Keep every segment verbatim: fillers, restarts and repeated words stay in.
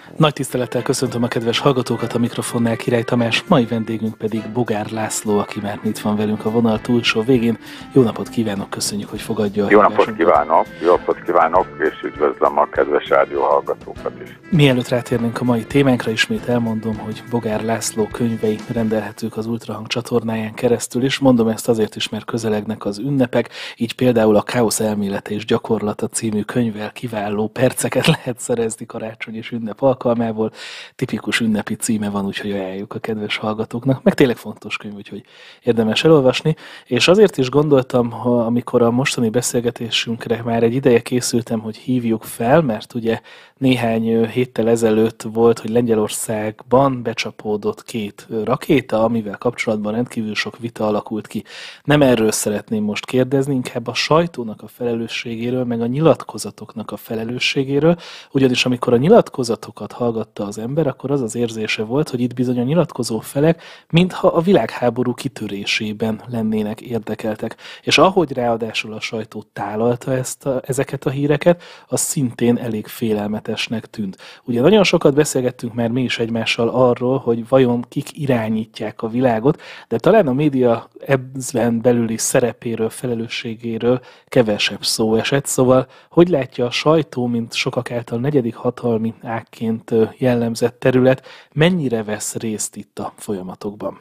Nagy tisztelettel köszöntöm a kedves hallgatókat, a mikrofonnál Király Tamás, mai vendégünk pedig Bogár László, aki már itt van velünk a vonal túlsó végén. Jó napot kívánok, köszönjük, hogy fogadja a Jó napot kívánok, jó napot kívánok, és üdvözlöm a kedves rádió hallgatókat is. Mielőtt rátérnénk a mai témánkra, ismét elmondom, hogy Bogár László könyvei rendelhetők az Ultrahang csatornáján keresztül is. Mondom ezt azért is, mert közelegnek az ünnepek, így például a Káosz elmélete és gyakorlata című könyvvel kiváló perceket lehet szerezni karácsony és ünnep alkalmából. Tipikus ünnepi címe van, úgyhogy ajánljuk a kedves hallgatóknak, meg tényleg fontos könyv, úgyhogy érdemes elolvasni. És azért is gondoltam, ha amikor a mostani beszélgetésünkre már egy ideje készültem, hogy hívjuk fel, mert ugye néhány héttel ezelőtt volt, hogy Lengyelországban becsapódott két rakéta, amivel kapcsolatban rendkívül sok vita alakult ki. Nem erről szeretném most kérdezni, inkább a sajtónak a felelősségéről, meg a nyilatkozatoknak a felelősségéről, ugyanis amikor a nyilatkozatokat hallgatta az ember, akkor az az érzése volt, hogy itt bizony a nyilatkozó felek, mintha a világháború kitörésében lennének érdekeltek. És ahogy ráadásul a sajtó tálalta ezt a, ezeket a híreket, az szintén elég félelmetesnek tűnt. Ugye nagyon sokat beszélgettünk már mi is egymással arról, hogy vajon kik irányítják a világot, de talán a média ebben belüli szerepéről, felelősségéről kevesebb szó esett. Szóval hogy látja a sajtó, mint sokak által negyedik hatalmi ágként jellemzett terület, mennyire vesz részt itt a folyamatokban?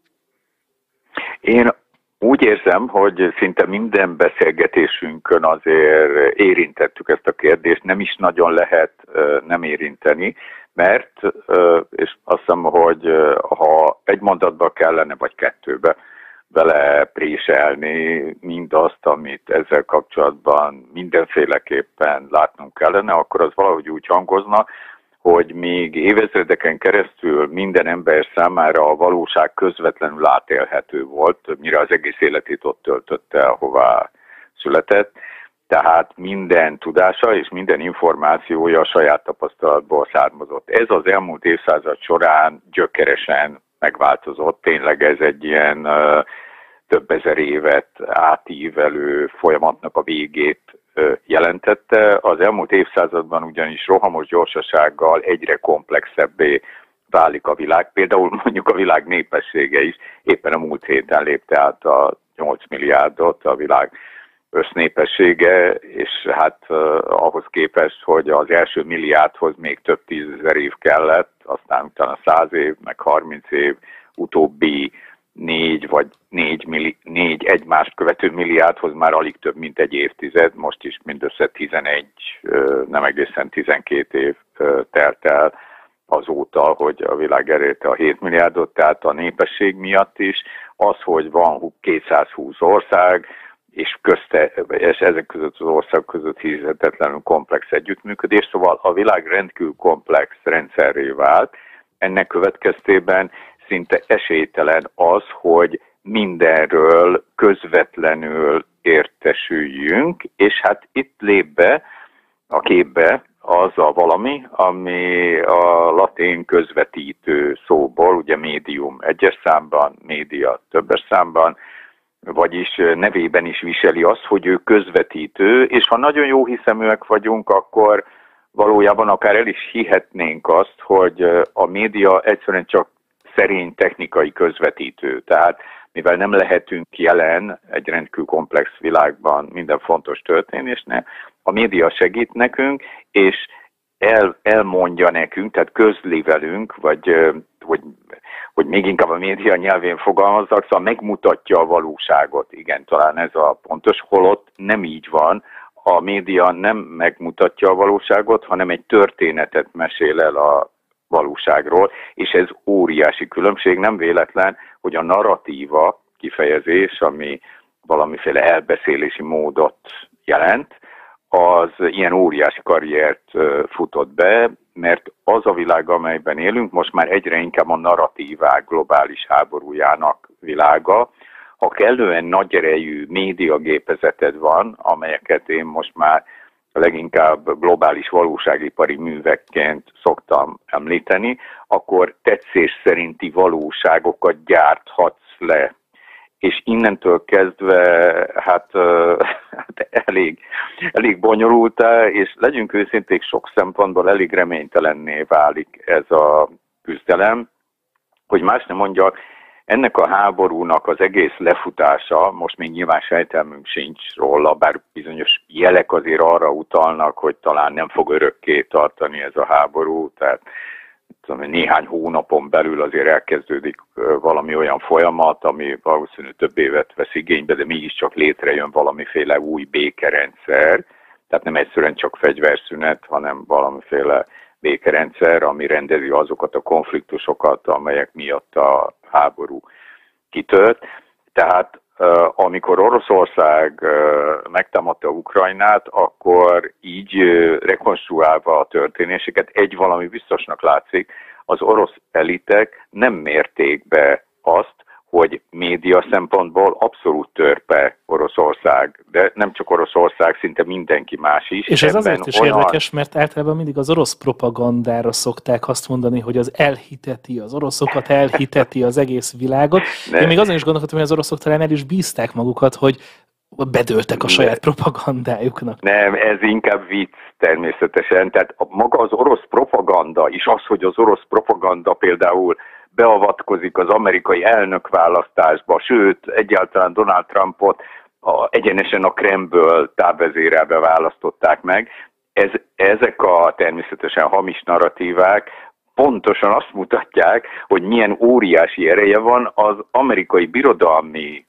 Én úgy érzem, hogy szinte minden beszélgetésünkön azért érintettük ezt a kérdést, nem is nagyon lehet nem érinteni, mert, és azt hiszem, hogy ha egy mondatba kellene, vagy kettőbe vele préselni mindazt, amit ezzel kapcsolatban mindenféleképpen látnunk kellene, akkor az valahogy úgy hangozna, hogy még évezredeken keresztül minden ember számára a valóság közvetlenül átélhető volt, mire az egész életét ott töltötte, ahová született. Tehát minden tudása és minden információja a saját tapasztalatból származott. Ez az elmúlt évszázad során gyökeresen megváltozott. Tényleg ez egy ilyen uh, több ezer évet átívelő folyamatnak a végét jelentette. Az elmúlt évszázadban ugyanis rohamos gyorsasággal egyre komplexebbé válik a világ. Például mondjuk a világ népessége is éppen a múlt héten lépte át a nyolc milliárdot a világ össznépessége, és hát uh, ahhoz képest, hogy az első milliárdhoz még több tízezer év kellett, aztán utána száz év, meg harminc év, utóbbi négy vagy négy, milli, négy egymást követő milliárdhoz már alig több, mint egy évtized, most is mindössze tizenegy, nem egészen tizenkét év telt el azóta, hogy a világ elérte a hét milliárdot, tehát a népesség miatt is, az, hogy van kétszázhúsz ország, és, közte, és ezek között az ország között hihetetlenül komplex együttműködés, szóval a világ rendkívül komplex rendszerré vált, ennek következtében szinte esélytelen az, hogy mindenről közvetlenül értesüljünk, és hát itt lép be a képbe az a valami, ami a latin közvetítő szóból, ugye médium egyes számban, média többes számban, vagyis nevében is viseli azt, hogy ő közvetítő, és ha nagyon jó hiszeműek vagyunk, akkor valójában akár el is hihetnénk azt, hogy a média egyszerűen csak szerény technikai közvetítő. Tehát mivel nem lehetünk jelen egy rendkívül komplex világban minden fontos történésnél, a média segít nekünk, és el, elmondja nekünk, tehát közli velünk, vagy hogy, hogy még inkább a média nyelvén fogalmazzak, szóval megmutatja a valóságot. Igen, talán ez a pontos, holott nem így van. A média nem megmutatja a valóságot, hanem egy történetet mesél el a valóságról, és ez óriási különbség, nem véletlen, hogy a narratíva kifejezés, ami valamiféle elbeszélési módot jelent, az ilyen óriási karriert futott be, mert az a világ, amelyben élünk, most már egyre inkább a narratívák globális háborújának világa. Ha kellően nagy erejű médiagépezeted van, amelyeket én most már leginkább globális valóságipari művekként szoktam említeni, akkor tetszés szerinti valóságokat gyárthatsz le. és innentől kezdve hát, hát elég, elég bonyolultá, és legyünk őszinték, sok szempontból elég reménytelenné válik ez a küzdelem, hogy más nem mondjak, ennek a háborúnak az egész lefutása, most még nyilván sejtelmünk sincs róla, bár bizonyos jelek azért arra utalnak, hogy talán nem fog örökké tartani ez a háború, tehát tudom, néhány hónapon belül azért elkezdődik valami olyan folyamat, ami valószínűleg több évet vesz igénybe, de mégiscsak létrejön valamiféle új békerendszer, tehát nem egyszerűen csak fegyverszünet, hanem valamiféle békerendszer, ami rendezi azokat a konfliktusokat, amelyek miatt a háború kitört. Tehát amikor Oroszország megtámadta Ukrajnát, akkor így rekonstruálva a történéseket egy valami biztosnak látszik, az orosz elitek nem mérték be azt, hogy média szempontból abszolút törpe Oroszország, de nem csak Oroszország, szinte mindenki más is. És ez azért is olyan... érdekes, mert általában mindig az orosz propagandára szokták azt mondani, hogy az elhiteti az oroszokat, elhiteti az egész világot. Ne. Én még azon is gondolkodtam, hogy az oroszok talán el is bízták magukat, hogy bedőltek a saját ne. propagandájuknak. Nem, ez inkább vicc természetesen. Tehát maga az orosz propaganda, és az, hogy az orosz propaganda például beavatkozik az amerikai elnökválasztásba, sőt, egyáltalán Donald Trumpot a, egyenesen a Kremlből távezérelve választották meg. Ez, ezek a természetesen hamis narratívák pontosan azt mutatják, hogy milyen óriási ereje van az amerikai birodalmi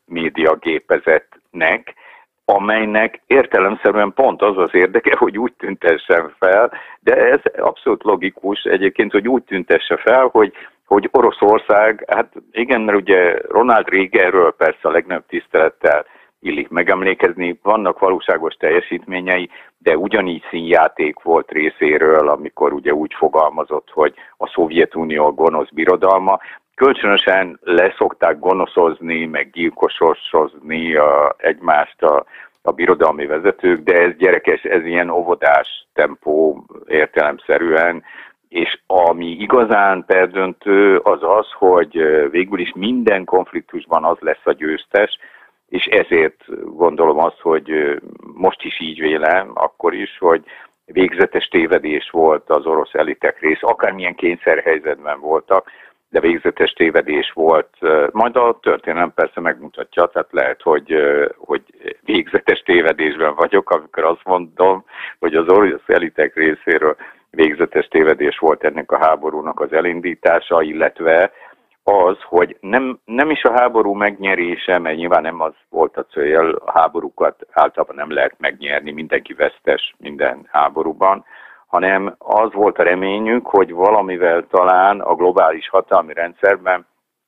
médiagépezetnek, amelynek értelemszerűen pont az az érdeke, hogy úgy tüntessen fel, de ez abszolút logikus egyébként, hogy úgy tüntesse fel, hogy hogy Oroszország, hát igen, mert ugye Ronald Reaganről persze a legnagyobb tisztelettel illik megemlékezni, vannak valóságos teljesítményei, de ugyanígy színjáték volt részéről, amikor ugye úgy fogalmazott, hogy a Szovjetunió a gonosz birodalma. Kölcsönösen leszokták gonoszozni, meg gyilkososozni a, egymást a, a birodalmi vezetők, de ez gyerekes, ez ilyen óvodás tempó értelemszerűen, és ami igazán perdöntő az az, hogy végül is minden konfliktusban az lesz a győztes, és ezért gondolom azt, hogy most is így vélem, akkor is, hogy végzetes tévedés volt az orosz elitek rész, akármilyen kényszerhelyzetben voltak, de végzetes tévedés volt. Majd a történelem persze megmutatja, tehát lehet, hogy, hogy végzetes tévedésben vagyok, amikor azt mondom, hogy az orosz elitek részéről végzetes tévedés volt ennek a háborúnak az elindítása, illetve az, hogy nem, nem is a háború megnyerése, mert nyilván nem az volt a cél, a háborúkat általában nem lehet megnyerni, mindenki vesztes minden háborúban, hanem az volt a reményük, hogy valamivel talán a globális hatalmi rendszerben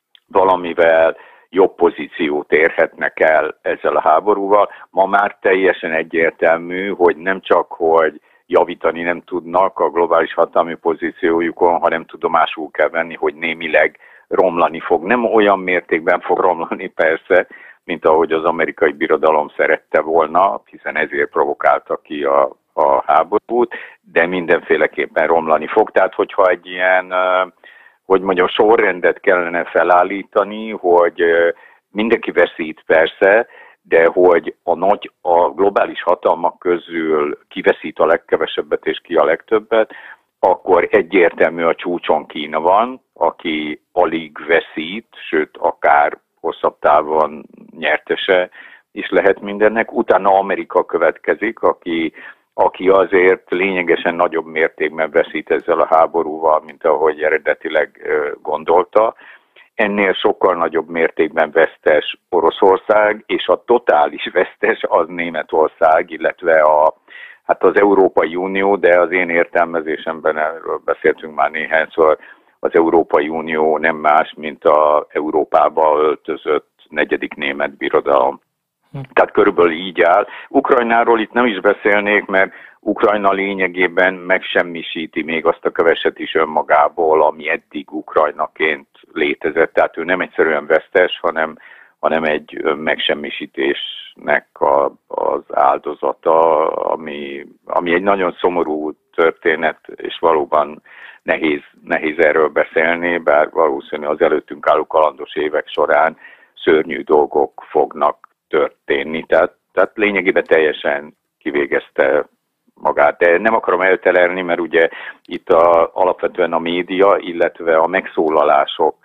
valamivel jobb pozíciót érhetnek el ezzel a háborúval. Ma már teljesen egyértelmű, hogy nem csak, hogy javítani nem tudnak a globális hatalmi pozíciójukon, hanem tudomásul kell venni, hogy némileg romlani fog. Nem olyan mértékben fog romlani persze, mint ahogy az amerikai birodalom szerette volna, hiszen ezért provokálta ki a, a háborút, de mindenféleképpen romlani fog. Tehát, hogyha egy ilyen, hogy mondjam, sorrendet kellene felállítani, hogy mindenki veszít persze, de hogy a nagy, a globális hatalmak közül kiveszít a legkevesebbet és ki a legtöbbet, akkor egyértelmű a csúcson Kína van, aki alig veszít, sőt akár hosszabb távon nyertese is lehet mindennek. Utána Amerika következik, aki, aki azért lényegesen nagyobb mértékben veszít ezzel a háborúval, mint ahogy eredetileg gondolta. Ennél sokkal nagyobb mértékben vesztes Oroszország, és a totális vesztes az Németország, illetve a, hát az Európai Unió, de az én értelmezésemben, erről beszéltünk már néhányszor, az Európai Unió nem más, mint az Európába öltözött negyedik német birodalom. Hm. Tehát körülbelül így áll. Ukrajnáról itt nem is beszélnék, mert Ukrajna lényegében megsemmisíti még azt a keveset is önmagából, ami eddig Ukrajnaként létezett. Tehát ő nem egyszerűen vesztes, hanem, hanem egy megsemmisítésnek a, az áldozata, ami, ami egy nagyon szomorú történet, és valóban nehéz, nehéz erről beszélni, bár valószínűleg az előttünk álló kalandos évek során szörnyű dolgok fognak történni. Tehát, tehát lényegében teljesen kivégezte magát. De nem akarom elterelni, mert ugye itt a, alapvetően a média, illetve a megszólalások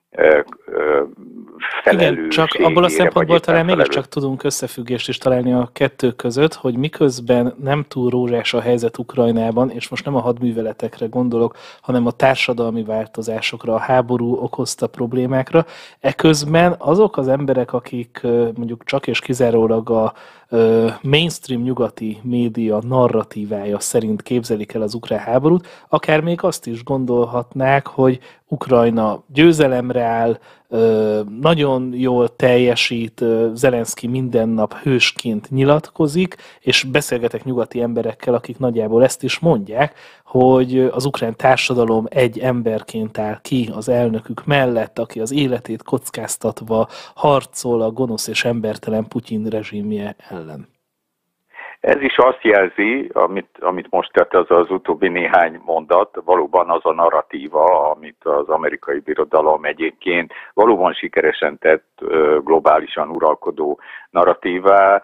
igen, csak abból a szempontból talán mégiscsak tudunk összefüggést is találni a kettő között, hogy miközben nem túl rózsás a helyzet Ukrajnában, és most nem a hadműveletekre gondolok, hanem a társadalmi változásokra, a háború okozta problémákra, eközben azok az emberek, akik mondjuk csak és kizárólag a mainstream nyugati média narratívája szerint képzelik el az ukrán háborút, akár még azt is gondolhatnák, hogy Ukrajna győzelemre áll, nagyon jól teljesít, Zelenszky minden nap hősként nyilatkozik, és beszélgetek nyugati emberekkel, akik nagyjából ezt is mondják, hogy az ukrán társadalom egy emberként áll ki az elnökük mellett, aki az életét kockáztatva harcol a gonosz és embertelen Putyin rezsimje ellen. Ez is azt jelzi, amit, amit most tett az az utóbbi néhány mondat, valóban az a narratíva, amit az amerikai birodalom egyébként valóban sikeresen tett globálisan uralkodó narratívává.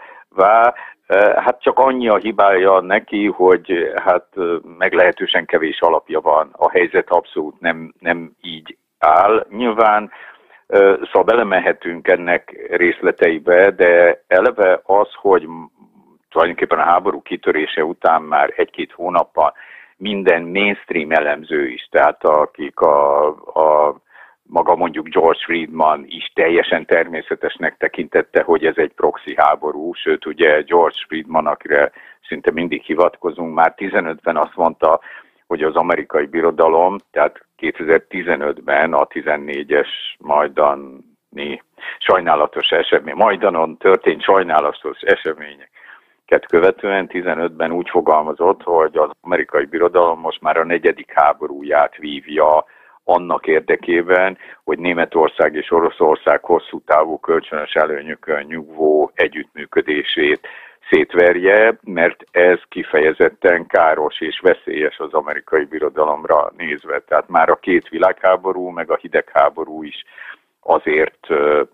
Hát csak annyi a hibája neki, hogy hát meglehetősen kevés alapja van. A helyzet abszolút nem, nem így áll. Nyilván szóval belemehetünk ennek részleteibe, de eleve az, hogy tulajdonképpen a háború kitörése után már egy-két hónappal minden mainstream elemző is, tehát akik a, a maga mondjuk George Friedman is teljesen természetesnek tekintette, hogy ez egy proxy háború, sőt ugye George Friedman, akire szinte mindig hivatkozunk, már tizenötben azt mondta, hogy az amerikai birodalom, tehát kétezer-tizenötben a tizennégyes majdani sajnálatos esemény, Majdanon történt sajnálatos események követően tizenötben úgy fogalmazott, hogy az amerikai birodalom most már a negyedik háborúját vívja annak érdekében, hogy Németország és Oroszország hosszú távú kölcsönös előnyökön nyugvó együttműködését szétverje, mert ez kifejezetten káros és veszélyes az amerikai birodalomra nézve. Tehát már a két világháború, meg a hidegháború is azért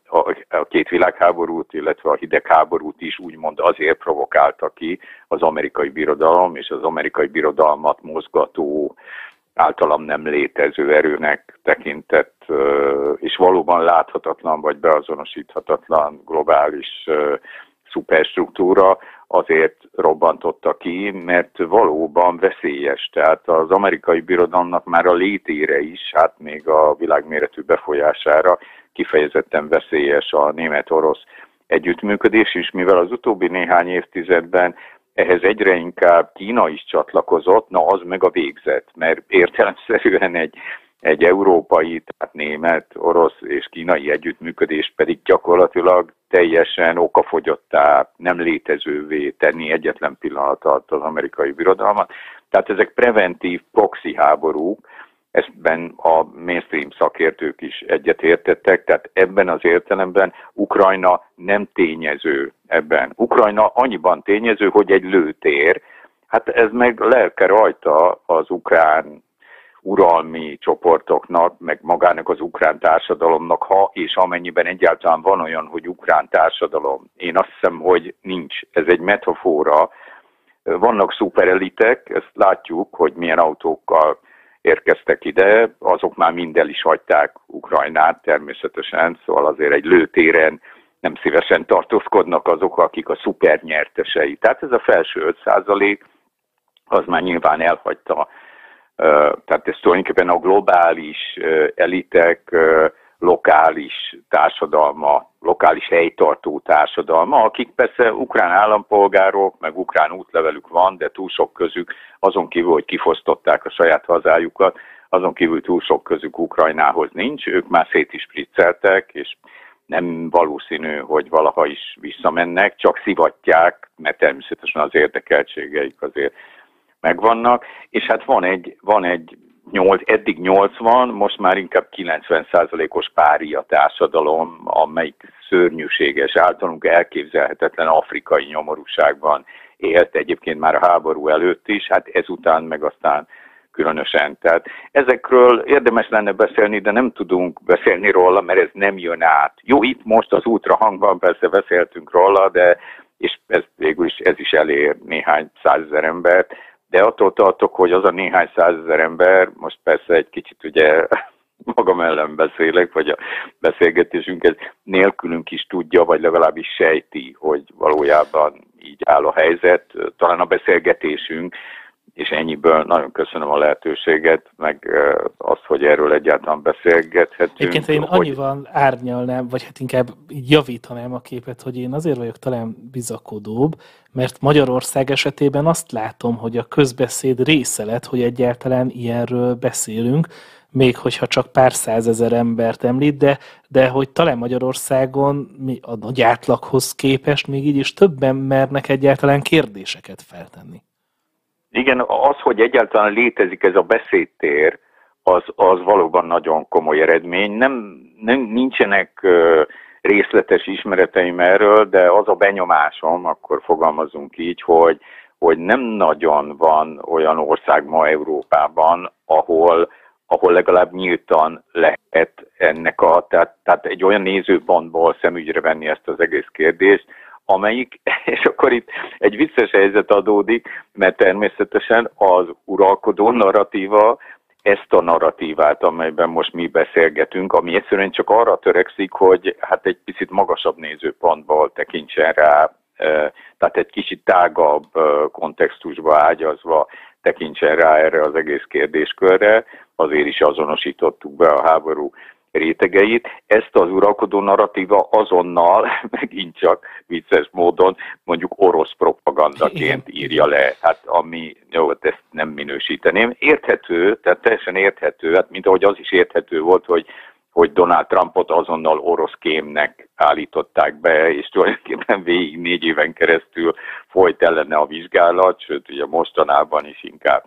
a két világháborút, illetve a hidegháborút is úgymond azért provokálta ki az amerikai birodalom, és az amerikai birodalmat mozgató, általam nem létező erőnek tekintett, és valóban láthatatlan vagy beazonosíthatatlan globális szuperstruktúra azért robbantotta ki, mert valóban veszélyes. Tehát az amerikai birodalomnak már a létére is, hát még a világméretű befolyására kifejezetten veszélyes a német-orosz együttműködés is, mivel az utóbbi néhány évtizedben ehhez egyre inkább Kína is csatlakozott, na az meg a végzet, mert értelemszerűen egy, egy európai, tehát német, orosz és kínai együttműködés pedig gyakorlatilag teljesen okafogyottá, nem létezővé tenni egyetlen pillanat alatt az amerikai birodalmat. Tehát ezek preventív proxy háborúk, ebben a mainstream szakértők is egyetértettek, tehát ebben az értelemben Ukrajna nem tényező ebben. Ukrajna annyiban tényező, hogy egy lőtér, hát ez meg lelke rajta az ukrán uralmi csoportoknak, meg magának az ukrán társadalomnak, ha és amennyiben egyáltalán van olyan, hogy ukrán társadalom. Én azt hiszem, hogy nincs. Ez egy metafora. Vannak szuperelitek, ezt látjuk, hogy milyen autókkal érkeztek ide, azok már mind el is hagyták Ukrajnát természetesen, szóval azért egy lőtéren nem szívesen tartózkodnak azok, akik a szuper nyertesei. Tehát ez a felső öt százalék, az már nyilván elhagyta. Tehát ez tulajdonképpen a globális elitek lokális társadalma, lokális helytartó társadalma, akik persze ukrán állampolgárok, meg ukrán útlevelük van, de túl sok közük, azon kívül, hogy kifosztották a saját hazájukat, azon kívül túl sok közük Ukrajnához nincs, ők már szét is spricceltek, és nem valószínű, hogy valaha is visszamennek, csak szivatják, mert természetesen az érdekeltségeik azért megvannak, és hát van egy, van egy nyolc, eddig nyolcvan, most már inkább kilencven százalékos pária társadalom, amelyik szörnyűséges, általunk elképzelhetetlen afrikai nyomorúságban élt egyébként már a háború előtt is, hát ezután meg aztán különösen. Tehát ezekről érdemes lenne beszélni, de nem tudunk beszélni róla, mert ez nem jön át. Jó, itt most az ultrahangban persze beszéltünk róla, de és ez végül is, ez is elér néhány százezer embert, de attól tartok, hogy az a néhány százezer ember, most persze egy kicsit ugye magam ellen beszélek, vagy a beszélgetésünk ez nélkülünk is tudja, vagy legalábbis sejti, hogy valójában így áll a helyzet, talán a beszélgetésünk, és ennyiből nagyon köszönöm a lehetőséget, meg azt, hogy erről egyáltalán beszélgethetünk. Egyébként én hogy... annyival árnyalnám, vagy hát inkább javítanám a képet, hogy én azért vagyok talán bizakodóbb, mert Magyarország esetében azt látom, hogy a közbeszéd része lett, hogy egyáltalán ilyenről beszélünk, még hogyha csak pár százezer embert említ, de, de hogy talán Magyarországon a nagy átlaghoz képest még így is többen mernek egyáltalán kérdéseket feltenni. Igen, az, hogy egyáltalán létezik ez a beszédtér, az, az valóban nagyon komoly eredmény. Nem, nem nincsenek uh, részletes ismereteim erről, de az a benyomásom, akkor fogalmazunk így, hogy, hogy nem nagyon van olyan ország ma Európában, ahol, ahol legalább nyíltan lehet ennek a, tehát, tehát egy olyan nézőpontból szemügyre venni ezt az egész kérdést, amelyik, és akkor itt egy vicces helyzet adódik, mert természetesen az uralkodó narratíva ezt a narratívát, amelyben most mi beszélgetünk, ami egyszerűen csak arra törekszik, hogy hát egy picit magasabb nézőpontból tekintsen rá, tehát egy kicsit tágabb kontextusba ágyazva tekintsen rá erre az egész kérdéskörre, azért is azonosítottuk be a háború rétegeit. Ezt az uralkodó narratíva azonnal, megint csak vicces módon, mondjuk orosz propagandaként írja le. Hát ami, jó, ezt nem minősíteném. Érthető, tehát teljesen érthető, hát mint ahogy az is érthető volt, hogy, hogy Donald Trumpot azonnal orosz kémnek állították be, és tulajdonképpen végig négy éven keresztül folyt ellene a vizsgálat, sőt, ugye mostanában is inkább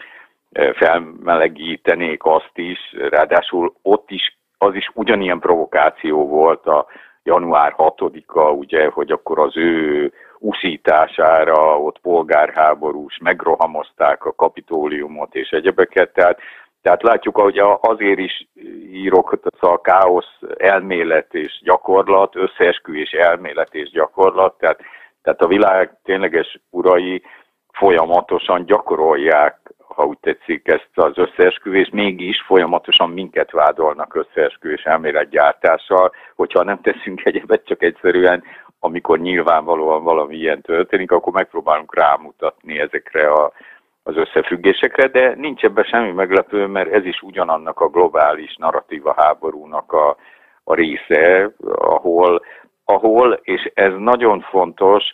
felmelegítenék azt is, ráadásul ott is az is ugyanilyen provokáció volt a január hatodika, ugye, hogy akkor az ő uszítására ott polgárháborús, megrohamozták a Kapitóliumot és egyebeket, tehát, tehát látjuk, hogy azért is írok a káosz elmélet és gyakorlat, összeesküvés elmélet és gyakorlat, tehát, tehát a világ tényleges urai folyamatosan gyakorolják, ha úgy tetszik, ezt az összeesküvést, mégis folyamatosan minket vádolnak összeesküvés elméletgyártással, hogyha nem teszünk egyebet, csak egyszerűen, amikor nyilvánvalóan valami ilyen történik, akkor megpróbálunk rámutatni ezekre a, az összefüggésekre, de nincs ebben semmi meglepő, mert ez is ugyanannak a globális narratíva háborúnak a, a része, ahol, ahol, és ez nagyon fontos,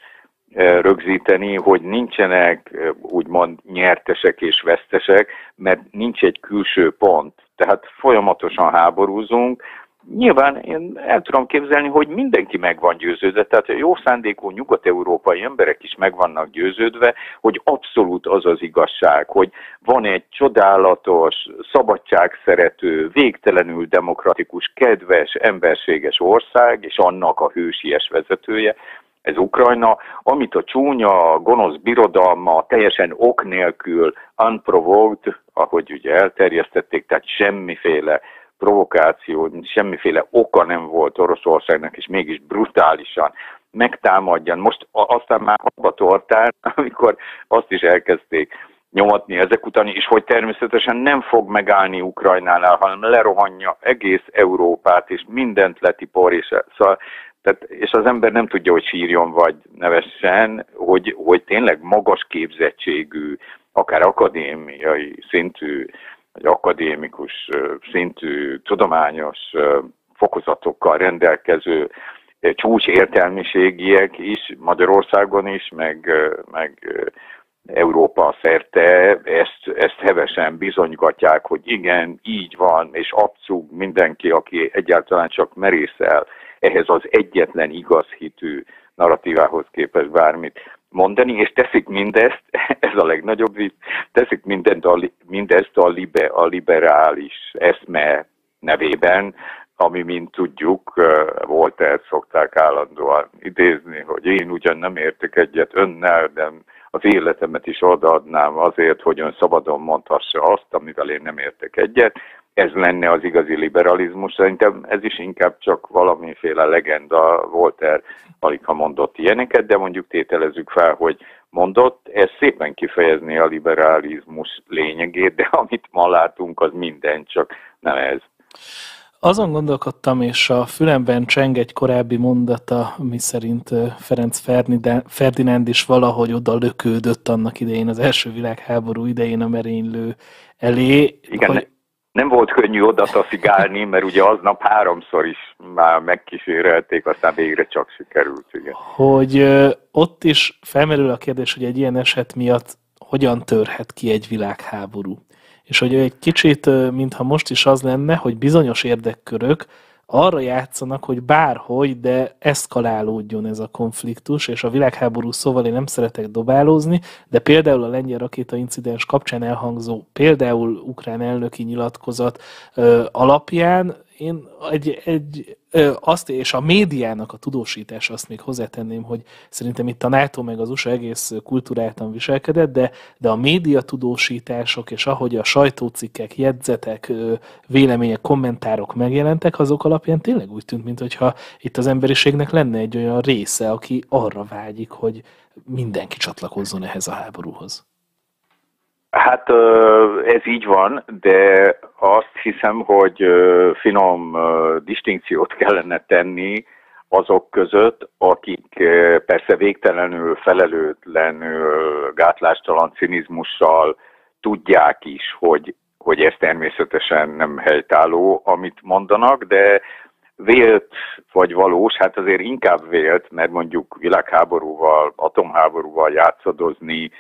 rögzíteni, hogy nincsenek úgymond nyertesek és vesztesek, mert nincs egy külső pont. Tehát folyamatosan háborúzunk. Nyilván én el tudom képzelni, hogy mindenki meg van győződve, tehát a jó szándékú nyugat-európai emberek is meg vannak győződve, hogy abszolút az az igazság, hogy van egy csodálatos, szabadságszerető, végtelenül demokratikus, kedves, emberséges ország, és annak a hősies vezetője, ez Ukrajna, amit a csúnya, gonosz birodalma teljesen ok nélkül, unprovoked, ahogy ugye elterjesztették, tehát semmiféle provokáció, semmiféle oka nem volt Oroszországnak, és mégis brutálisan megtámadjan. Most aztán már abba tortán, amikor azt is elkezdték nyomatni ezek után, és hogy természetesen nem fog megállni Ukrajnánál, hanem lerohanja egész Európát, és mindent letipor, és szóval Tehát, és az ember nem tudja, hogy sírjon vagy nevessen, hogy, hogy tényleg magas képzettségű, akár akadémiai szintű, vagy akadémikus szintű, tudományos fokozatokkal rendelkező csúcs értelmiségiek is, Magyarországon is, meg, meg Európa szerte ezt, ezt hevesen bizonygatják, hogy igen, így van, és abszolút mindenki, aki egyáltalán csak merészel ehhez az egyetlen igaz hitű narratívához képest bármit mondani, és teszik mindezt, ez a legnagyobb vicc, teszik mindent a, mindezt a, libe, a liberális eszme nevében, ami, mint tudjuk, Voltaire szokták állandóan idézni, hogy én ugyan nem értek egyet önnel, de az életemet is odaadnám azért, hogy ön szabadon mondhassa azt, amivel én nem értek egyet. Ez lenne az igazi liberalizmus. Szerintem ez is inkább csak valamiféle legenda. Voltaire aligha mondott ilyeneket, de mondjuk tételezzük fel, hogy mondott, ez szépen kifejezni a liberalizmus lényegét, de amit ma látunk, az minden, csak nem ez. Azon gondolkodtam, és a fülemben cseng egy korábbi mondata, miszerint Ferenc Ferdinánd is valahogy oda lökődött annak idején, az első világháború idején a merénylő elé. Igen, hogy... nem volt könnyű oda taszigálni, mert ugye aznap háromszor is már megkísérelték, aztán végre csak sikerült. Igen. Hogy ott is felmerül a kérdés, hogy egy ilyen eset miatt hogyan törhet ki egy világháború. És hogy egy kicsit, mintha most is az lenne, hogy bizonyos érdekkörök arra játszanak, hogy bárhogy, de eszkalálódjon ez a konfliktus, és a világháború szóval én nem szeretek dobálózni, de például a lengyel rakéta incidens kapcsán elhangzó, például ukrán elnöki nyilatkozat ö, alapján én egy, egy ö, azt, és a médiának a tudósítás, azt még hozzátenném, hogy szerintem itt a NATO meg az u es á egész kulturáltan viselkedett, de, de a média tudósítások, és ahogy a sajtócikkek, jegyzetek, ö, vélemények, kommentárok megjelentek, azok alapján tényleg úgy tűnt, mintha itt az emberiségnek lenne egy olyan része, aki arra vágyik, hogy mindenki csatlakozzon ehhez a háborúhoz. Hát ez így van, de azt hiszem, hogy finom distinkciót kellene tenni azok között, akik persze végtelenül felelőtlenül, gátlástalan cinizmussal tudják is, hogy, hogy ez természetesen nem helytálló, amit mondanak, de vélt vagy valós, hát azért inkább vélt, mert mondjuk világháborúval, atomháborúval játszadozni,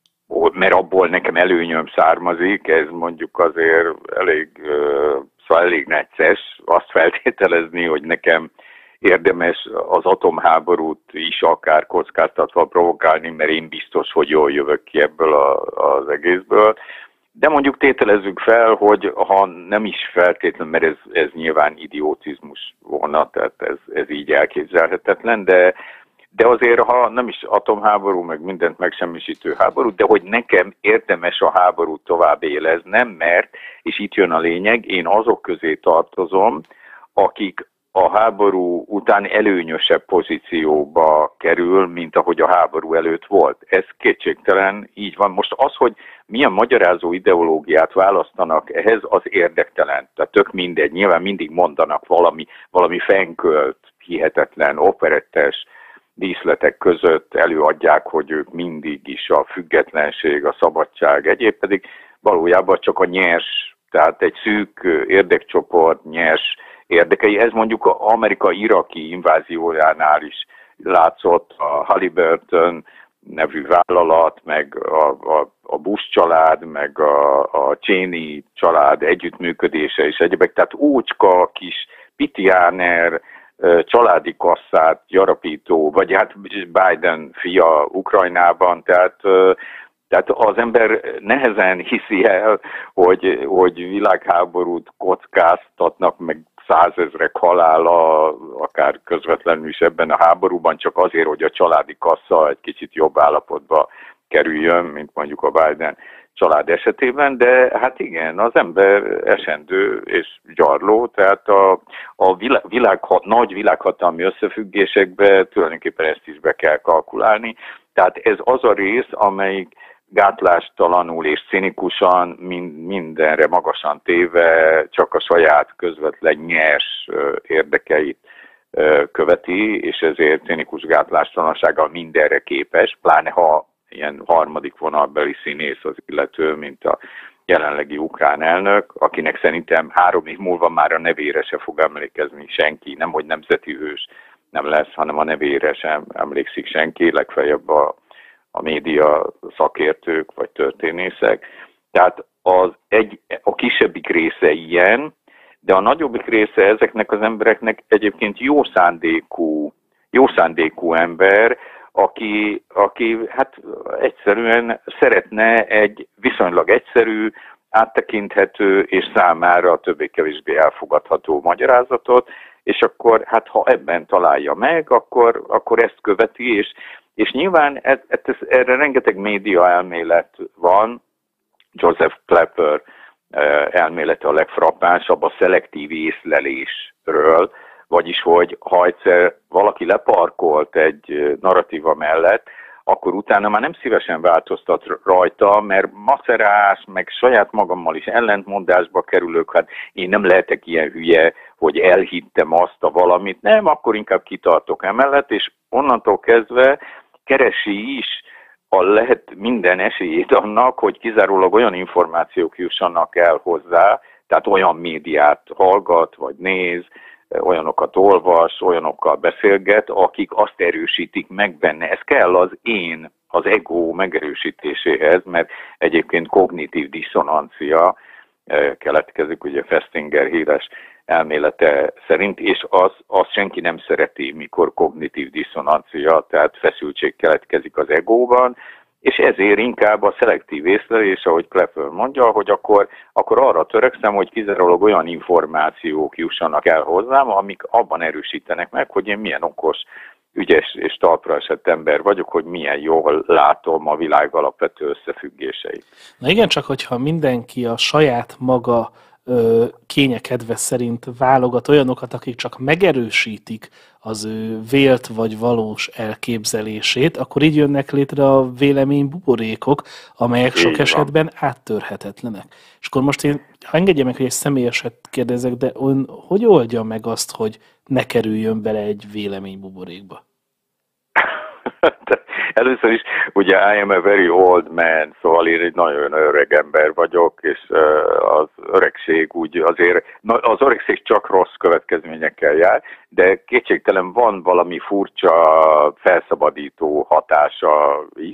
mert abból nekem előnyöm származik, ez mondjuk azért elég, szóval elég necces azt feltételezni, hogy nekem érdemes az atomháborút is akár kockáztatva provokálni, mert én biztos, hogy jól jövök ki ebből a, az egészből. De mondjuk tételezzük fel, hogy ha nem is feltétlenül, mert ez, ez nyilván idiotizmus volna, tehát ez, ez így elképzelhetetlen, de De azért, ha nem is atomháború, meg mindent megsemmisítő háború, de hogy nekem érdemes a háborút tovább éleznem, mert, és itt jön a lényeg, én azok közé tartozom, akik a háború után előnyösebb pozícióba kerül, mint ahogy a háború előtt volt. Ez kétségtelen így van. Most az, hogy milyen magyarázó ideológiát választanak ehhez, az érdektelen. Tehát tök mindegy. Nyilván mindig mondanak valami, valami fenkölt, hihetetlen, operettes díszletek között előadják, hogy ők mindig is a függetlenség, a szabadság, egyéb pedig valójában csak a nyers, tehát egy szűk érdekcsoport nyers érdekei. Ez mondjuk az Amerika-iraki inváziójánál is látszott, a Halliburton nevű vállalat, meg a, a, a Bush család, meg a, a Cheney család együttműködése és egyebek, tehát ócska, kis pitiáner, családi kasszát gyarapító, vagy hát Biden fia Ukrajnában, tehát, tehát az ember nehezen hiszi el, hogy, hogy világháborút kockáztatnak, meg százezrek halála, akár közvetlenül is ebben a háborúban, csak azért, hogy a családi kassa egy kicsit jobb állapotba kerüljön, mint mondjuk a Biden család esetében, de hát igen, az ember esendő és gyarló, tehát a, a világ, világ, nagy világhatalmi összefüggésekbe tulajdonképpen ezt is be kell kalkulálni. Tehát ez az a rész, amelyik gátlástalanul és cinikusan mindenre magasan téve csak a saját közvetlen nyers érdekeit követi, és ezért cinikus gátlástalansággal mindenre képes, pláne ha ilyen harmadik vonalbeli színész az illető, mint a jelenlegi ukrán elnök, akinek szerintem három év múlva már a nevére se fog emlékezni senki, nemhogy nemzeti hős nem lesz, hanem a nevére sem emlékszik senki, legfeljebb a, a média szakértők vagy történészek. Tehát az egy, a kisebbik része ilyen, de a nagyobbik része ezeknek az embereknek egyébként jó szándékú, jó szándékú ember, aki, aki hát egyszerűen szeretne egy viszonylag egyszerű, áttekinthető és számára többé-kevésbé elfogadható magyarázatot, és akkor hát ha ebben találja meg, akkor, akkor ezt követi, és És nyilván ez, ez, erre rengeteg média elmélet van, Joseph Klepper elmélete a legfrappánsabb a szelektív észlelésről, vagyis hogy ha egyszer valaki leparkolt egy narratíva mellett, akkor utána már nem szívesen változtat rajta, mert macerás, meg saját magammal is ellentmondásba kerülök, hát én nem lehetek ilyen hülye, hogy elhittem azt a valamit, nem, akkor inkább kitartok emellett, és onnantól kezdve keresi is a lehet minden esélyét annak, hogy kizárólag olyan információk jussanak el hozzá, tehát olyan médiát hallgat, vagy néz, olyanokat olvas, olyanokkal beszélget, akik azt erősítik meg benne. Ez kell az én, az ego megerősítéséhez, mert egyébként kognitív diszonancia keletkezik, ugye Festinger híres elmélete szerint, és az, az senki nem szereti, mikor kognitív diszonancia, tehát feszültség keletkezik az egóban, és ezért inkább a szelektív észlelés, ahogy Klepper mondja, hogy akkor, akkor arra törekszem, hogy kizárólag olyan információk jussanak el hozzám, amik abban erősítenek meg, hogy én milyen okos, ügyes és talpra esett ember vagyok, hogy milyen jól látom a világ alapvető összefüggéseit. Na igen, csak hogyha mindenki a saját maga ö, kénye kedve szerint válogat olyanokat, akik csak megerősítik az ő vélt vagy valós elképzelését, akkor így jönnek létre a vélemény buborékok, amelyek sok esetben áttörhetetlenek. És akkor most én, ha engedje meg, hogy egy személyeset kérdezek, de ön hogy oldja meg azt, hogy ne kerüljön bele egy vélemény buborékba? Először is, ugye I am a very old man, szóval én egy nagyon öreg ember vagyok, és az öregség úgy azért, az öregség csak rossz következményekkel jár, de kétségtelen van valami furcsa, felszabadító hatása is.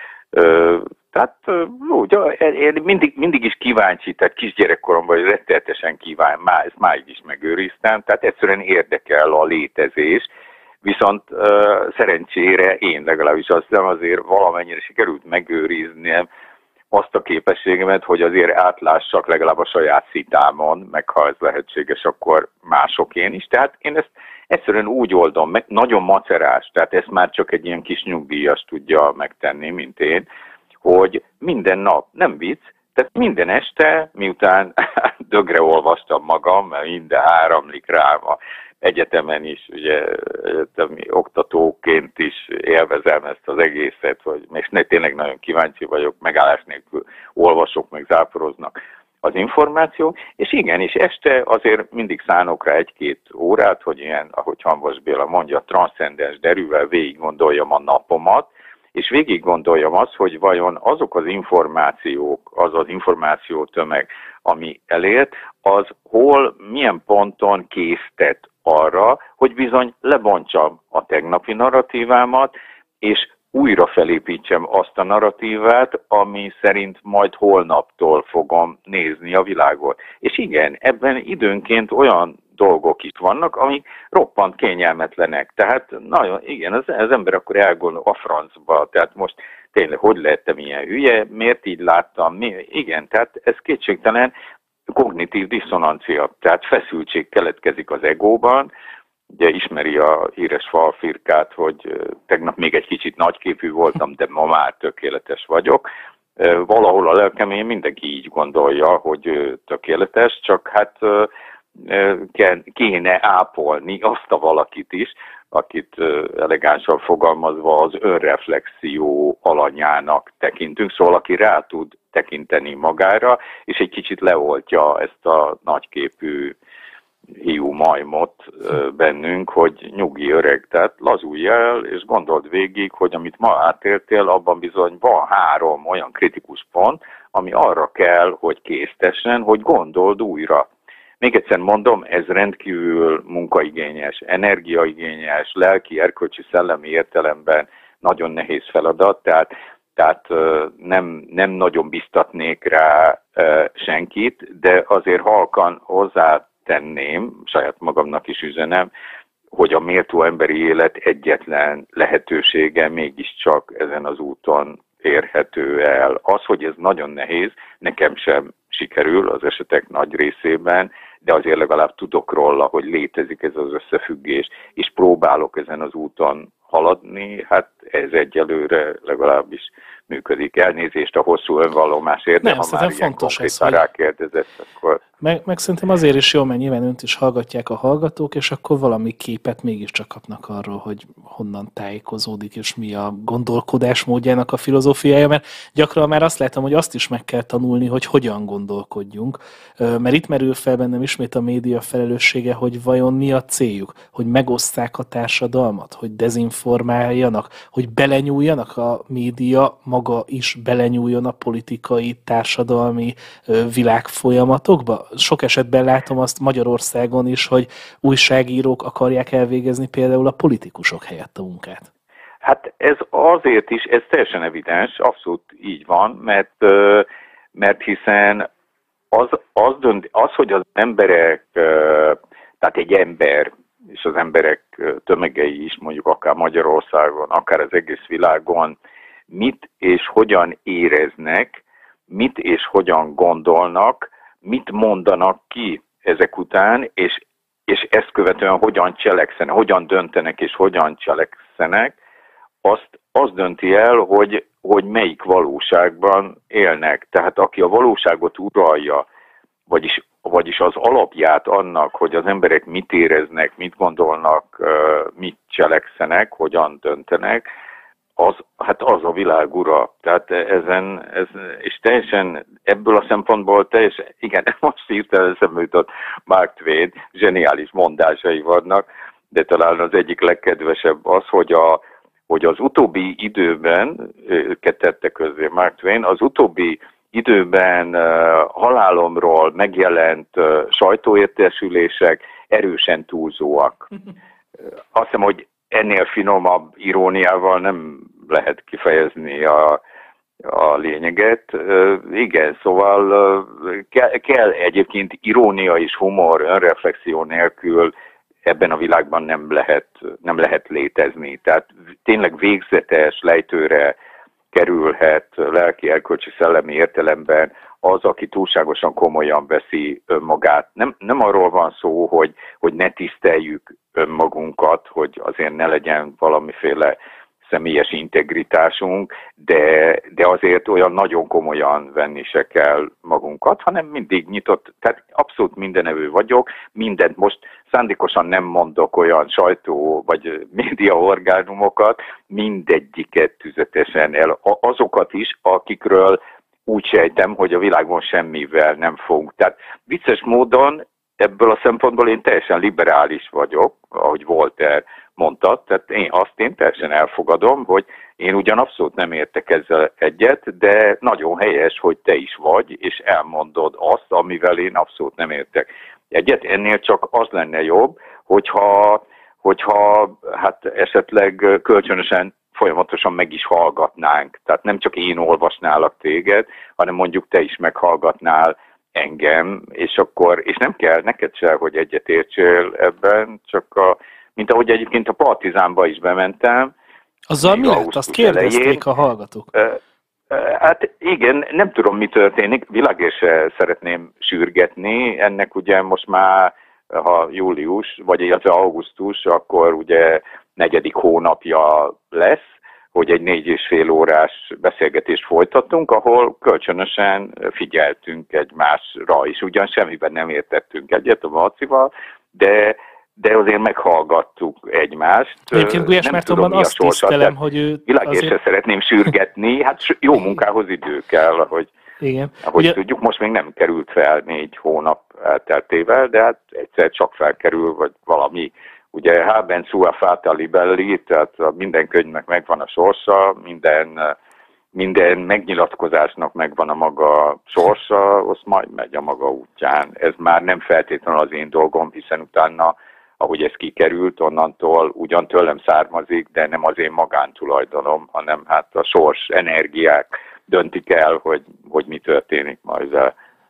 Tehát úgy, én mindig, mindig is kíváncsi, tehát kisgyerekkoromban rettenetesen kíváncsi, má, ezt máig is megőriztem, tehát egyszerűen érdekel a létezés. Viszont uh, szerencsére én legalábbis azt hiszem azért valamennyire sikerült megőriznem azt a képességemet, hogy azért átlássak legalább a saját szitámon, meg ha ez lehetséges, akkor másokén is. Tehát én ezt egyszerűen úgy oldom meg, nagyon macerás, tehát ezt már csak egy ilyen kis nyugdíjas tudja megtenni, mint én, hogy minden nap, nem vicc, tehát minden este, miután dögre olvastam magam, mert minden áramlik rám a egyetemen is, ugye egyetemi oktatóként is élvezem ezt az egészet, hogy és ne, tényleg nagyon kíváncsi vagyok, megállás nélkül olvasok, meg záporoznak az információ, és igen, és este azért mindig szánok rá egy-két órát, hogy ilyen, ahogy Hamvas Béla mondja, transzcendens derűvel végig gondoljam a napomat, és végig gondoljam azt, hogy vajon azok az információk, az az információtömeg, ami elért, az hol, milyen ponton késztet arra, hogy bizony lebontsam a tegnapi narratívámat, és újra felépítsem azt a narratívát, ami szerint majd holnaptól fogom nézni a világot. És igen, ebben időnként olyan dolgok is vannak, amik roppant kényelmetlenek. Tehát nagyon, igen, az, az ember akkor elgondol a francba, tehát most tényleg, hogy lehettem ilyen hülye, miért így láttam, mi? Igen, tehát ez kétségtelen kognitív diszonancia, tehát feszültség keletkezik az egóban. Ugye ismeri a híres falfirkát, hogy tegnap még egy kicsit nagyképű voltam, de ma már tökéletes vagyok. Valahol a lelkemén mindenki így gondolja, hogy tökéletes, csak hát kéne ápolni azt a valakit is, akit elegánsan fogalmazva az önreflexió alanyának tekintünk, szóval aki rá tud tekinteni magára, és egy kicsit leoltja ezt a nagyképű hiú majmot bennünk, hogy nyugi öreg, tehát lazulj el, és gondold végig, hogy amit ma átéltél, abban bizony van három olyan kritikus pont, ami arra kell, hogy késztessen, hogy gondold újra. Még egyszer mondom, ez rendkívül munkaigényes, energiaigényes, lelki, erkölcsi, szellemi értelemben nagyon nehéz feladat, tehát, tehát nem, nem nagyon biztatnék rá senkit, de azért halkan hozzátenném, saját magamnak is üzenem, hogy a méltó emberi élet egyetlen lehetősége mégiscsak ezen az úton érhető el. Az, hogy ez nagyon nehéz, nekem sem sikerül az esetek nagy részében, de azért legalább tudok róla, hogy létezik ez az összefüggés, és próbálok ezen az úton haladni, hát ez egyelőre legalábbis működik. Elnézést a hosszú önvallomásért, de Nem, ha már ilyen konkrétan hogy... rákérdezett, akkor... Meg, meg szerintem azért is jó, mert nyilván önt is hallgatják a hallgatók, és akkor valami képet mégiscsak kapnak arról, hogy honnan tájékozódik, és mi a gondolkodásmódjának a filozófiája, mert gyakran már azt látom, hogy azt is meg kell tanulni, hogy hogyan gondolkodjunk. Mert itt merül fel bennem ismét a média felelőssége, hogy vajon mi a céljuk, hogy megosszák a társadalmat, hogy dezinformáljanak, hogy belenyúljanak a média, maga is belenyúljon a politikai, társadalmi világfolyamatokba. Sok esetben látom azt Magyarországon is, hogy újságírók akarják elvégezni például a politikusok helyett a munkát. Hát ez azért is, ez teljesen evidens, abszolút így van, mert, mert hiszen az, az, dönt, az, hogy az emberek, tehát egy ember, és az emberek tömegei is, mondjuk akár Magyarországon, akár az egész világon, mit és hogyan éreznek, mit és hogyan gondolnak, mit mondanak ki ezek után, és, és ezt követően hogyan cselekszenek, hogyan döntenek és hogyan cselekszenek, azt, azt dönti el, hogy, hogy melyik valóságban élnek. Tehát aki a valóságot uralja, vagyis, vagyis az alapját annak, hogy az emberek mit éreznek, mit gondolnak, mit cselekszenek, hogyan döntenek, az, hát az a világ ura. Tehát ezen, ez, és teljesen ebből a szempontból teljesen, igen, most hirtelen eszembe jutott Mark Twain, zseniális mondásai vannak, de talán az egyik legkedvesebb az, hogy, a, hogy az utóbbi időben, őket tette közzé Mark Twain, az utóbbi időben uh, halálomról megjelent uh, sajtóértesülések erősen túlzóak. Azt hiszem, hogy ennél finomabb iróniával nem lehet kifejezni a, a lényeget. Uh, igen, szóval uh, kell, kell egyébként irónia és humor, önreflexió nélkül ebben a világban nem lehet, nem lehet létezni. Tehát tényleg végzetes lejtőre kerülhet lelki, erkölcsi, szellemi értelemben az, aki túlságosan komolyan veszi önmagát. Nem, nem arról van szó, hogy, hogy ne tiszteljük önmagunkat, hogy azért ne legyen valamiféle személyes integritásunk, de, de azért olyan nagyon komolyan venni se kell magunkat, hanem mindig nyitott, tehát abszolút mindenevő vagyok, mindent most szándékosan nem mondok olyan sajtó vagy média orgánumokat, mindegyiket tüzetesen el, azokat is, akikről úgy sejtem, hogy a világon semmivel nem fogunk. Tehát vicces módon ebből a szempontból én teljesen liberális vagyok, ahogy Voltaire mondta, tehát én azt én teljesen elfogadom, hogy én ugyan abszolút nem értek ezzel egyet, de nagyon helyes, hogy te is vagy, és elmondod azt, amivel én abszolút nem értek egyet. Ennél csak az lenne jobb, hogyha, hogyha hát esetleg kölcsönösen folyamatosan meg is hallgatnánk. Tehát nem csak én olvasnálak téged, hanem mondjuk te is meghallgatnál engem, és akkor, és nem kell neked se, hogy egyet értsél ebben, csak a, mint ahogy egyébként a Partizánba is bementem. Azzal mi lett? Azt kérdezték elején. A hallgatók. Hát igen, nem tudom, mi történik, világosra szeretném sürgetni, ennek ugye most már, ha július, vagy illetve augusztus, akkor ugye negyedik hónapja lesz, hogy egy négy és fél órás beszélgetést folytattunk, ahol kölcsönösen figyeltünk egymásra, és ugyan semmiben nem értettünk egyet a Marcival, de, de azért meghallgattuk egymást. Egyébként Gulyás Mártonban azt tisztelem, hogy ő... Világért azért... se szeretném sürgetni, hát jó munkához idő kell, hogy, igen. ahogy Ugye... tudjuk, most még nem került fel négy hónap elteltével, de hát egyszer csak felkerül, vagy valami. Ugye Haben sua fata libelli, tehát minden könyvnek megvan a sorsa, minden, minden megnyilatkozásnak megvan a maga sorsa, az majd megy a maga útján. Ez már nem feltétlenül az én dolgom, hiszen utána, ahogy ez kikerült, onnantól ugyan tőlem származik, de nem az én magántulajdonom, hanem hát a sors, energiák döntik el, hogy, hogy mi történik majd vele.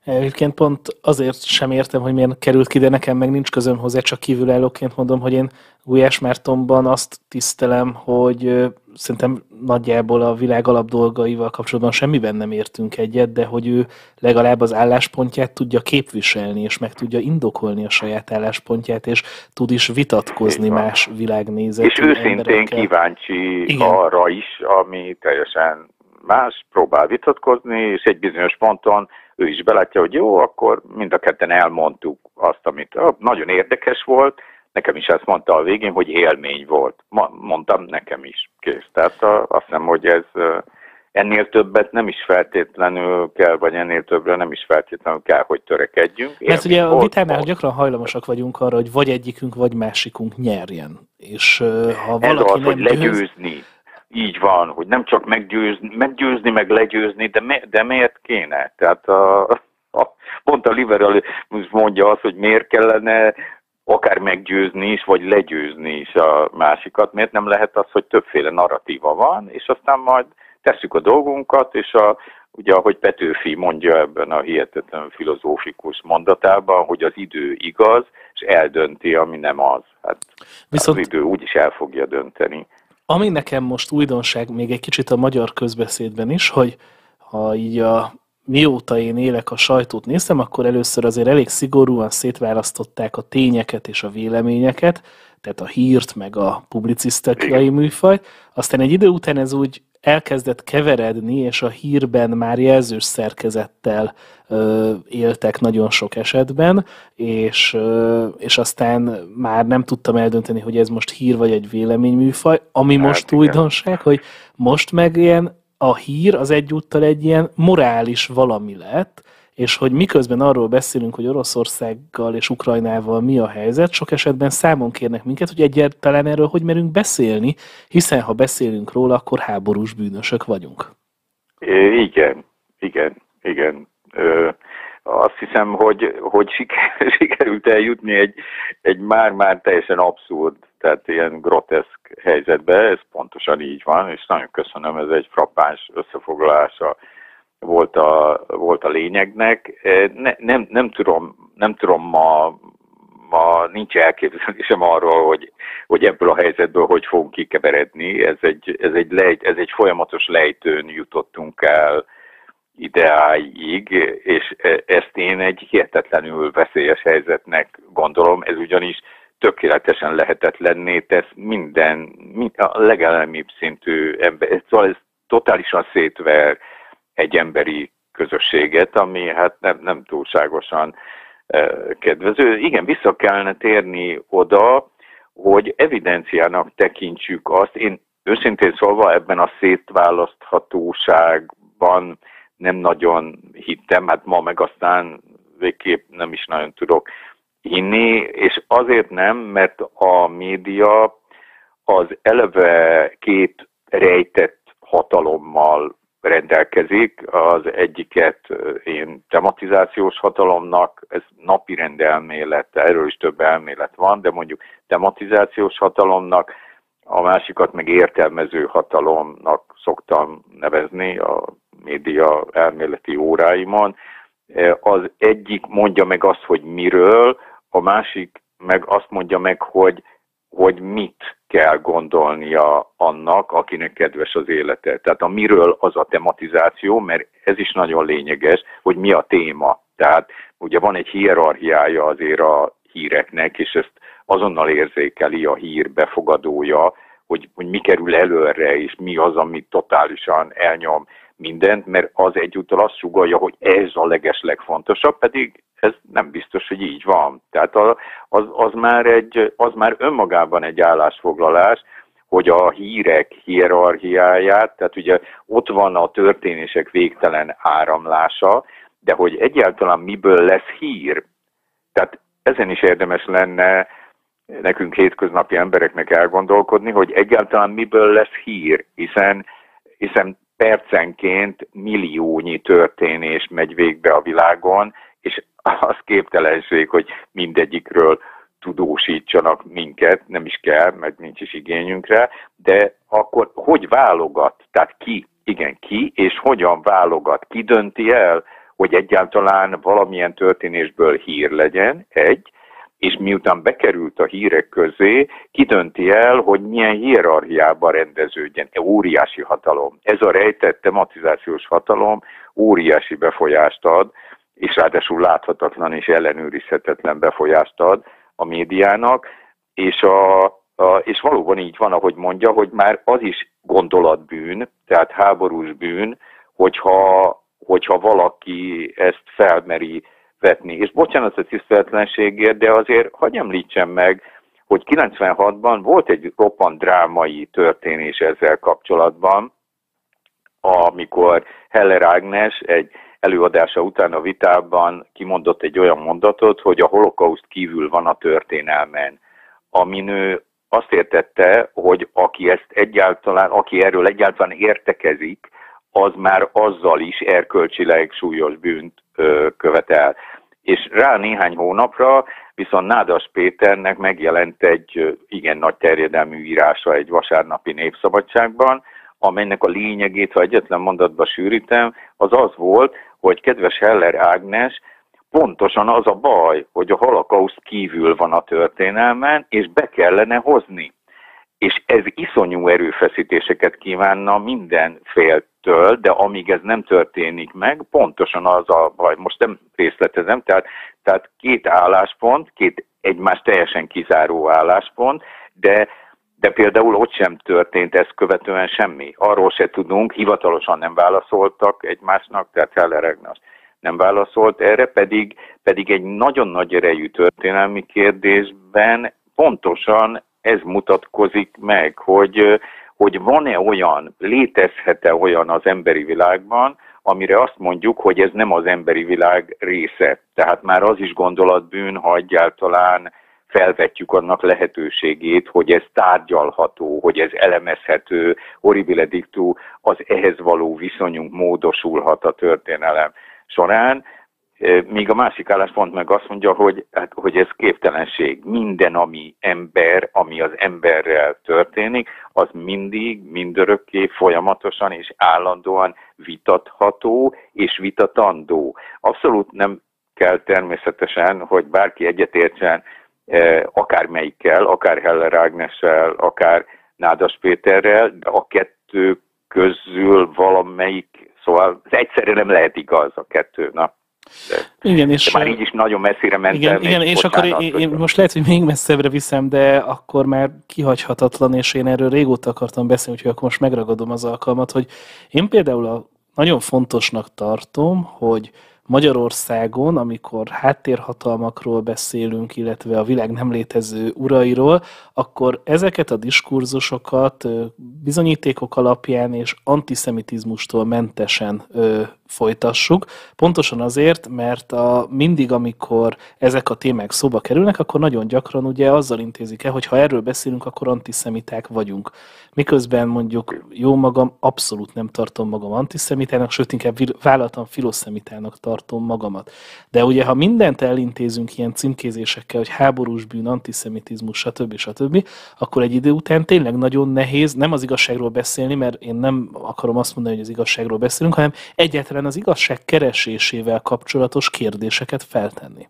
Egyébként pont azért sem értem, hogy miért került ki, de nekem meg nincs közöm hozzá, csak kívülállóként mondom, hogy én Gulyás Mártonban azt tisztelem, hogy ö, szerintem nagyjából a világ alapdolgaival kapcsolatban semmiben nem értünk egyet, de hogy ő legalább az álláspontját tudja képviselni, és meg tudja indokolni a saját álláspontját, és tud is vitatkozni más világnézetű és őszintén emberekkel. kíváncsi Igen. arra is, ami teljesen más, próbál vitatkozni, és egy bizonyos ponton ő is belátja, hogy jó, akkor mind a ketten elmondtuk azt, amit nagyon érdekes volt, nekem is ezt mondta a végén, hogy élmény volt. Ma, mondtam, nekem is. Kész. Tehát a, azt hiszem, hogy ez ennél többet nem is feltétlenül kell, vagy ennél többre nem is feltétlenül kell, hogy törekedjünk. Mert ugye a vitánál gyakran hajlamosak vagyunk arra, hogy vagy egyikünk, vagy másikunk nyerjen. És ha valaki ez az, nem hogy győz... legyőzni. Így van, hogy nem csak meggyőzni, meggyőzni meg legyőzni, de, mi, de miért kéne? Tehát a, a, pont a liberalizmus mondja azt, hogy miért kellene akár meggyőzni is, vagy legyőzni is a másikat. Miért nem lehet az, hogy többféle narratíva van, és aztán majd tesszük a dolgunkat, és a, ugye, ahogy Petőfi mondja ebben a hihetetlen filozófikus mondatában, hogy az idő igaz, és eldönti, ami nem az. Hát viszont az idő úgyis el fogja dönteni. Ami nekem most újdonság még egy kicsit a magyar közbeszédben is, hogy ha így a mióta én élek a sajtót néztem, akkor először azért elég szigorúan szétválasztották a tényeket és a véleményeket, tehát a hírt meg a publicisztikai műfajt. Aztán egy idő után ez úgy elkezdett keveredni, és a hírben már jelzős szerkezettel ö, éltek nagyon sok esetben, és, ö, és aztán már nem tudtam eldönteni, hogy ez most hír vagy egy véleményműfaj, ami hát most igen. Újdonság, hogy most meg ilyen a hír az egyúttal egy ilyen morális valami lett, és hogy miközben arról beszélünk, hogy Oroszországgal és Ukrajnával mi a helyzet, sok esetben számon kérnek minket, hogy egyáltalán erről hogy merünk beszélni, hiszen ha beszélünk róla, akkor háborús bűnösök vagyunk. É, igen, igen, igen. Ö, azt hiszem, hogy, hogy siker, sikerült eljutni egy, egy már-már teljesen abszurd, tehát ilyen groteszk helyzetbe, ez pontosan így van, és nagyon köszönöm, ez egy frappáns összefoglalása volt a, volt a lényegnek. Ne, nem, nem tudom, nem tudom ma, ma nincs elképzelésem arról, hogy, hogy ebből a helyzetből hogy fogunk kikeveredni. Ez egy, ez egy, lejt, ez egy folyamatos lejtőn jutottunk el ideáig, és ezt én egy hihetetlenül veszélyes helyzetnek gondolom. Ez ugyanis tökéletesen lehetetlenné tesz minden, a legelemibb szintű ember. Szóval ez totálisan szétver egy emberi közösséget, ami hát nem, nem túlságosan eh, kedvező. Igen, vissza kellene térni oda, hogy evidenciának tekintsük azt. Én őszintén szólva ebben a szétválaszthatóságban nem nagyon hittem, hát ma meg aztán végképp nem is nagyon tudok hinni, és azért nem, mert a média az eleve két rejtett hatalommal rendelkezik. Az egyiket én tematizációs hatalomnak, ez napirend elmélet, erről is több elmélet van, de mondjuk tematizációs hatalomnak, a másikat meg értelmező hatalomnak szoktam nevezni a média elméleti óráimon. Az egyik mondja meg azt, hogy miről, a másik meg azt mondja meg, hogy, hogy mit kell gondolnia annak, akinek kedves az élete. Tehát a miről az a tematizáció, mert ez is nagyon lényeges, hogy mi a téma. Tehát ugye van egy hierarchiája azért a híreknek, és ezt azonnal érzékeli a hír befogadója, hogy, hogy mi kerül előre, és mi az, ami totálisan elnyom mindent, mert az egyúttal azt sugallja, hogy ez a legeslegfontosabb, pedig ez nem biztos, hogy így van. Tehát az, az, már egy, az már önmagában egy állásfoglalás, hogy a hírek hierarchiáját, tehát ugye ott van a történések végtelen áramlása, de hogy egyáltalán miből lesz hír. Tehát ezen is érdemes lenne nekünk hétköznapi embereknek elgondolkodni, hogy egyáltalán miből lesz hír, hiszen, hiszen percenként milliónyi történés megy végbe a világon, és az képtelenség, hogy mindegyikről tudósítsanak minket, nem is kell, meg nincs is igényünk rá, de akkor hogy válogat? Tehát ki, igen, ki, és hogyan válogat? Ki dönti el, hogy egyáltalán valamilyen történésből hír legyen, egy, és miután bekerült a hírek közé, kidönti el, hogy milyen hierarchiában rendeződjen. Óriási hatalom. Ez a rejtett tematizációs hatalom óriási befolyást ad, és ráadásul láthatatlan és ellenőrizhetetlen befolyást ad a médiának, és, a, a, és valóban így van, ahogy mondja, hogy már az is gondolatbűn, tehát háborús bűn, hogyha, hogyha valaki ezt felmeri vetni. És bocsánat a tiszteletlenségért, de azért hagyj említsem meg, hogy kilencvenhatban volt egy roppant drámai történés ezzel kapcsolatban, amikor Heller Ágnes egy előadása után a vitában kimondott egy olyan mondatot, hogy a holokauszt kívül van a történelmen. Amin ő azt értette, hogy aki ezt egyáltalán, aki erről egyáltalán értekezik, az már azzal is erkölcsileg súlyos bűnt ö, követel. És rá néhány hónapra viszont Nádas Péternek megjelent egy igen nagy terjedelmű írása egy vasárnapi Népszabadságban, amelynek a lényegét, ha egyetlen mondatba sűrítem, az az volt, hogy kedves Heller Ágnes, pontosan az a baj, hogy a holokauszt kívül van a történelmen, és be kellene hozni. És ez iszonyú erőfeszítéseket kívánna minden féltől, de amíg ez nem történik meg, pontosan az a baj. Most nem részletezem, tehát, tehát két álláspont, két egymás teljesen kizáró álláspont, de de például ott sem történt ezt követően semmi. Arról se tudunk, hivatalosan nem válaszoltak egymásnak, tehát Heller Ágnes nem válaszolt erre, pedig, pedig egy nagyon nagy erejű történelmi kérdésben pontosan ez mutatkozik meg, hogy, hogy van-e olyan, létezhet-e olyan az emberi világban, amire azt mondjuk, hogy ez nem az emberi világ része. Tehát már az is gondolatbűn, ha egyáltalán felvetjük annak lehetőségét, hogy ez tárgyalható, hogy ez elemezhető, horribile dictu, az ehhez való viszonyunk módosulhat a történelem során, míg a másik álláspont meg azt mondja, hogy, hát, hogy ez képtelenség. Minden, ami ember, ami az emberrel történik, az mindig, mindörökké, folyamatosan és állandóan vitatható és vitatandó. Abszolút nem kell természetesen, hogy bárki egyetértsen akármelyikkel, akár Heller Ágnessel, akár Nádas Péterrel, de a kettő közül valamelyik, szóval ez egyszerre nem lehet igaz a kettő, na. De, igen, és de már így is nagyon messzire mentem. Igen, igen és bocsánat, akkor én, én most lehet, hogy még messzebbre viszem, de akkor már kihagyhatatlan, és én erről régóta akartam beszélni, úgyhogy akkor most megragadom az alkalmat, hogy én például a, nagyon fontosnak tartom, hogy Magyarországon, amikor háttérhatalmakról beszélünk, illetve a világ nem létező urairól, akkor ezeket a diskurzusokat bizonyítékok alapján és antiszemitizmustól mentesen ö, folytassuk. Pontosan azért, mert a, mindig, amikor ezek a témák szóba kerülnek, akkor nagyon gyakran ugye azzal intézik el, hogy ha erről beszélünk, akkor antiszemiták vagyunk. Miközben mondjuk jó magam, abszolút nem tartom magam antiszemitának, sőt inkább vállaltan filoszemitának tartom magamat. De ugye, ha mindent elintézünk ilyen címkézésekkel, hogy háborús bűn, antiszemitizmus, stb. stb., akkor egy idő után tényleg nagyon nehéz nem az igazságról beszélni, mert én nem akarom azt mondani, hogy az igazságról beszélünk, hanem egyáltalán az igazság keresésével kapcsolatos kérdéseket feltenni.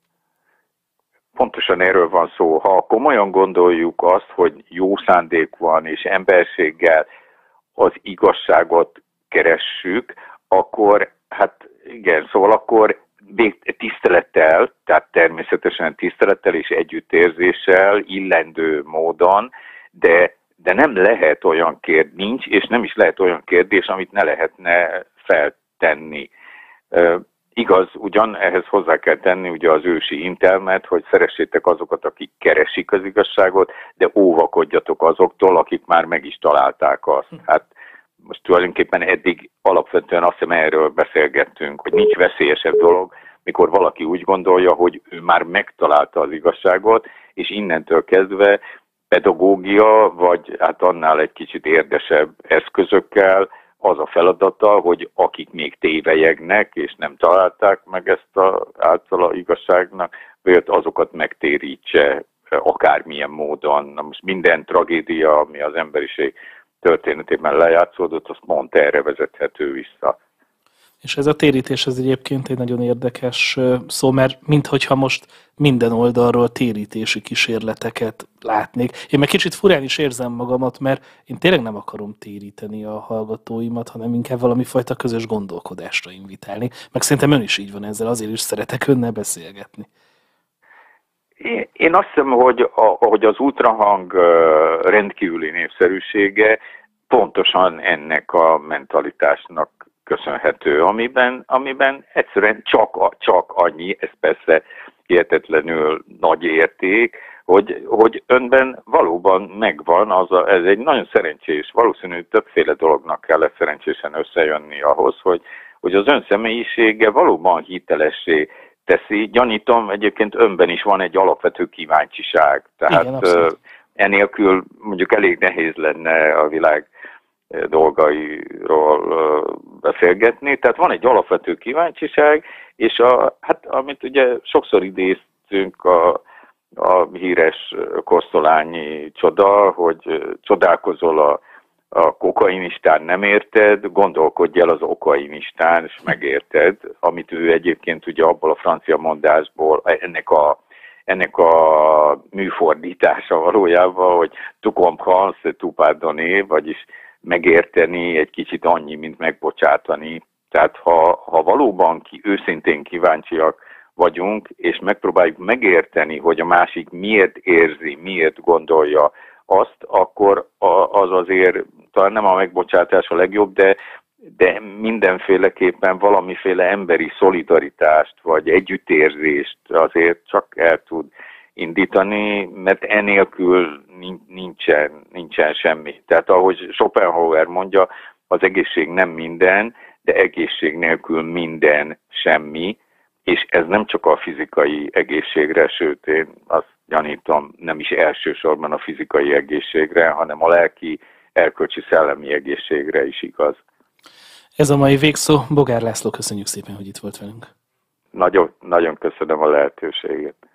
Pontosan erről van szó. Ha komolyan gondoljuk azt, hogy jó szándék van és emberséggel az igazságot keressük, akkor hát igen, szóval akkor tisztelettel, tehát természetesen tisztelettel és együttérzéssel, illendő módon, de, de nem lehet olyan kérdés, nincs, és nem is lehet olyan kérdés, amit ne lehetne feltenni. Igaz, ugyan ehhez hozzá kell tenni ugye az ősi intelmet, hogy szeressétek azokat, akik keresik az igazságot, de óvakodjatok azoktól, akik már meg is találták azt. Hát most tulajdonképpen eddig alapvetően azt hiszem erről beszélgettünk, hogy nincs veszélyesebb dolog, mikor valaki úgy gondolja, hogy ő már megtalálta az igazságot, és innentől kezdve pedagógia, vagy hát annál egy kicsit érdesebb eszközökkel az a feladata, hogy akik még tévelyegnek, és nem találták meg ezt az általa igazságnak, vagy azokat megtérítse akármilyen módon. Na most minden tragédia, ami az emberiség történetében lejátszódott, az pont erre vezethető vissza. És ez a térítés ez egyébként egy nagyon érdekes szó, mert minthogyha most minden oldalról térítési kísérleteket látnék. Én meg kicsit furán is érzem magamat, mert én tényleg nem akarom téríteni a hallgatóimat, hanem inkább valami fajta közös gondolkodásra invitálni. Meg szerintem ön is így van ezzel, azért is szeretek önnel beszélgetni. Én, én azt hiszem, hogy, a, hogy az ultrahang rendkívüli népszerűsége pontosan ennek a mentalitásnak köszönhető, amiben, amiben egyszerűen csak, csak annyi, ez persze hihetetlenül nagy érték, hogy, hogy önben valóban megvan, az a, ez egy nagyon szerencsés, valószínű többféle dolognak kell szerencsésen összejönni ahhoz, hogy, hogy az ön személyisége valóban hitelessé teszi. Gyanítom, egyébként önben is van egy alapvető kíváncsiság. Tehát igen, enélkül mondjuk elég nehéz lenne a világ dolgairól beszélgetni. Tehát van egy alapvető kíváncsiság, és a, hát amit ugye sokszor idéztünk a, a híres kosztolányi csoda, hogy csodálkozol a, a kokainistán, nem érted, gondolkodj el az okainistán, és megérted, amit ő egyébként ugye abból a francia mondásból, ennek a ennek a műfordítása valójában, hogy tu comprends, tu pardonner, vagyis megérteni egy kicsit annyi, mint megbocsátani. Tehát ha, ha valóban ki, őszintén kíváncsiak vagyunk, és megpróbáljuk megérteni, hogy a másik miért érzi, miért gondolja azt, akkor az azért talán nem a megbocsátás a legjobb, de, de mindenféleképpen valamiféle emberi szolidaritást, vagy együttérzést azért csak el tud indítani, mert enélkül nincsen, nincsen semmi. Tehát ahogy Schopenhauer mondja, az egészség nem minden, de egészség nélkül minden semmi, és ez nem csak a fizikai egészségre, sőt én azt gyanítom, nem is elsősorban a fizikai egészségre, hanem a lelki, erkölcsi, szellemi egészségre is igaz. Ez a mai végszó. Bogár László, köszönjük szépen, hogy itt volt velünk. Nagyon, nagyon köszönöm a lehetőséget.